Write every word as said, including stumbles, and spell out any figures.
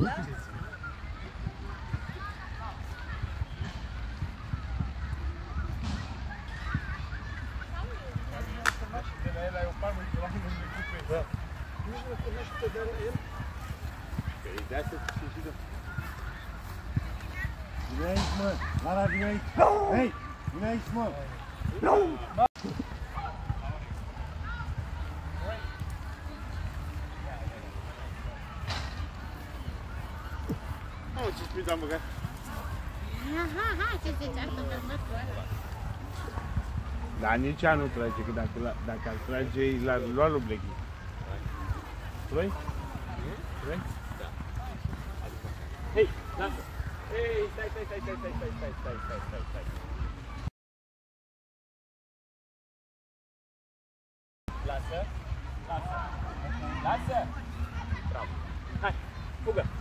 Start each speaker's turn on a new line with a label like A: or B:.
A: Vine aici, mă! Lara, vine aici! Hei! Vine aici, mă!
B: Oh, ce spui, am băgat?
C: Aha, hai, ce zici, asta mi-am dat.
B: Dar nici ea nu trage, că dacă, dacă ar trage, l-ar lua lui Blechy. Vrei? Vrei? Da. Hei, lasă! Hei, stai, stai, stai, stai, stai, stai, stai, stai, stai, stai, stai. Lasă, lasă, lasă! Bravo! Hai, fugă!